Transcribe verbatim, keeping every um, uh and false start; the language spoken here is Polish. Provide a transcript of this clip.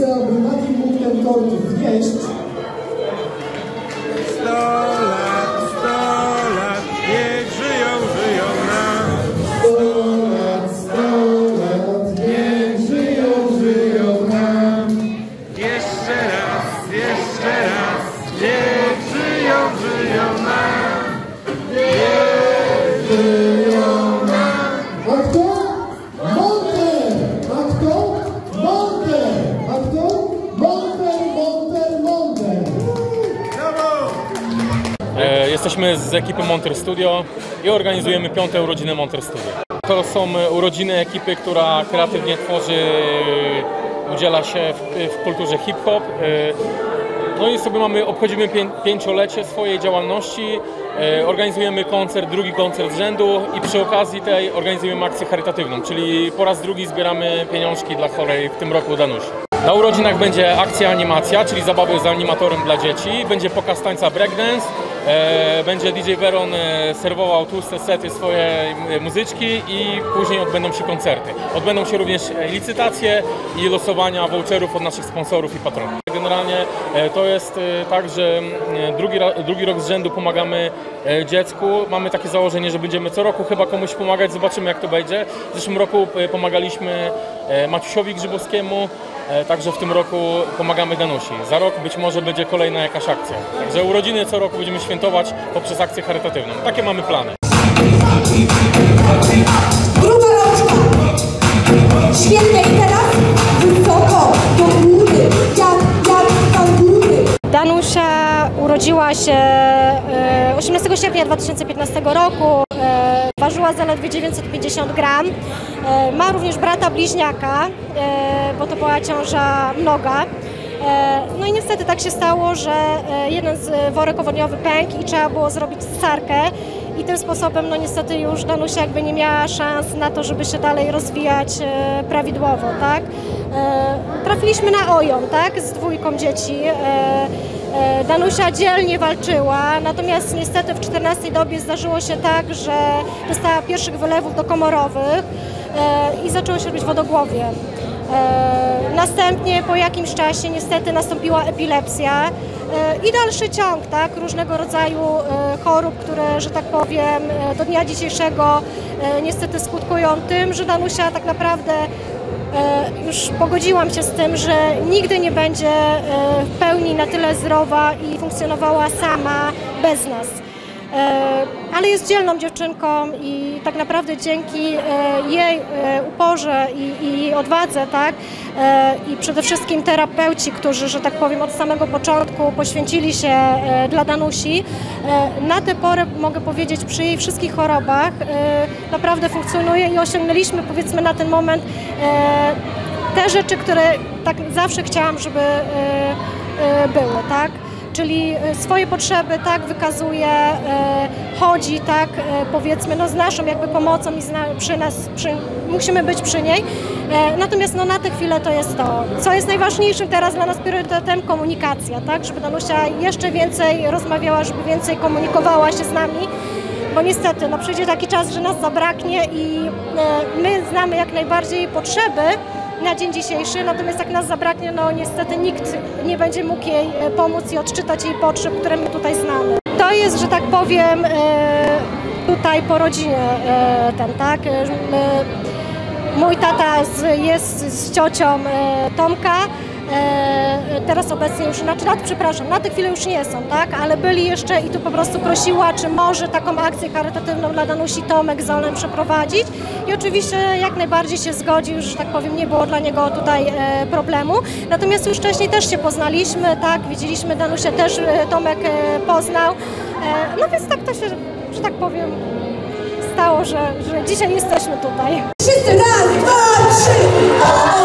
chcę, aby Mati mógł ten tort wnieść. Sto lat, sto lat, niech żyją, żyją nam. Sto lat, sto lat, niech żyją, żyją nam. Jeszcze raz, jeszcze raz, niech żyją, żyją nam. Niech żyją nam. A kto? Monter! A kto? Monter! A kto? Monter, Monter, Monter! E, jesteśmy z ekipy Monter Studio i organizujemy piąte urodziny Monter Studio. To są urodziny ekipy, która kreatywnie tworzy, udziela się w, w kulturze hip-hop. E, no i sobie mamy, obchodzimy pię, pięciolecie swojej działalności, e, organizujemy koncert, drugi koncert z rzędu i przy okazji tej organizujemy akcję charytatywną, czyli po raz drugi zbieramy pieniążki dla chorej w tym roku Danusi. Na urodzinach będzie akcja animacja, czyli zabawy z animatorem dla dzieci, będzie pokaz tańca breakdance, e, będzie D J Veron e, serwował tłuste sety swoje e, muzyczki i później odbędą się koncerty. Odbędą się również licytacje i losowania voucherów od naszych sponsorów i patronów. Generalnie e, to jest e, tak, że e, drugi, drugi rok z rzędu pomagamy e, dziecku. Mamy takie założenie, że będziemy co roku chyba komuś pomagać, zobaczymy jak to będzie. W zeszłym roku e, pomagaliśmy e, Maciusiowi Grzybowskiemu. Także w tym roku pomagamy Danusi. Za rok być może będzie kolejna jakaś akcja. Także urodziny co roku będziemy świętować poprzez akcję charytatywną. Takie mamy plany. Druga roczka. Świetnie i teraz wysoko do góry. Jak, jak kangury. Danusia urodziła się osiemnastego sierpnia dwa tysiące piętnastego roku. Ważyła zaledwie dziewięćset pięćdziesiąt gram. Ma również brata bliźniaka, bo to była ciąża mnoga. No i niestety tak się stało, że jeden z worek owodniowy pękł i trzeba było zrobić cesarkę. I tym sposobem no niestety już Danusia jakby nie miała szans na to, żeby się dalej rozwijać prawidłowo, tak? Trafiliśmy na OJOM, tak? Z dwójką dzieci. Danusia dzielnie walczyła, natomiast niestety w czternastej dobie zdarzyło się tak, że dostała pierwszych wylewów dokomorowych i zaczęło się robić wodogłowie. Następnie po jakimś czasie niestety nastąpiła epilepsja i dalszy ciąg, tak, różnego rodzaju chorób, które, że tak powiem, do dnia dzisiejszego niestety skutkują tym, że Danusia tak naprawdę już pogodziłam się z tym, że nigdy nie będzie w pełni na tyle zdrowa i funkcjonowała sama bez nas. Ale jest dzielną dziewczynką i tak naprawdę dzięki jej uporze i, i odwadze, tak, i przede wszystkim terapeuci, którzy, że tak powiem, od samego początku poświęcili się dla Danusi, na tę porę, mogę powiedzieć, przy jej wszystkich chorobach naprawdę funkcjonuje i osiągnęliśmy, powiedzmy, na ten moment te rzeczy, które tak zawsze chciałam, żeby były, tak? Czyli swoje potrzeby, tak, wykazuje, chodzi, tak, powiedzmy, no z naszą jakby pomocą i zna, przy nas, przy, musimy być przy niej. Natomiast no na tę chwilę to jest to. Co jest najważniejszym teraz dla nas priorytetem? Komunikacja, tak, żeby Danusia jeszcze więcej rozmawiała, żeby więcej komunikowała się z nami. Bo niestety, no przyjdzie taki czas, że nas zabraknie i my znamy jak najbardziej jej potrzeby na dzień dzisiejszy, natomiast jak nas zabraknie, no niestety nikt nie będzie mógł jej pomóc i odczytać jej potrzeb, które my tutaj znamy. To jest, że tak powiem, tutaj po rodzinie ten, tak? Mój tata jest z ciocią Tomka. Teraz obecnie już, znaczy, przepraszam, na tę chwilę już nie są, tak? Ale byli jeszcze i tu po prostu prosiła, czy może taką akcję charytatywną dla Danusi Tomek z Olem przeprowadzić. I oczywiście jak najbardziej się zgodził, że tak powiem, nie było dla niego tutaj e, problemu. Natomiast już wcześniej też się poznaliśmy, tak? Widzieliśmy, Danusię też e, Tomek e, poznał. E, no więc tak to się, że tak powiem, stało, że, że dzisiaj jesteśmy tutaj. Wszyscy raz, dwa, trzy!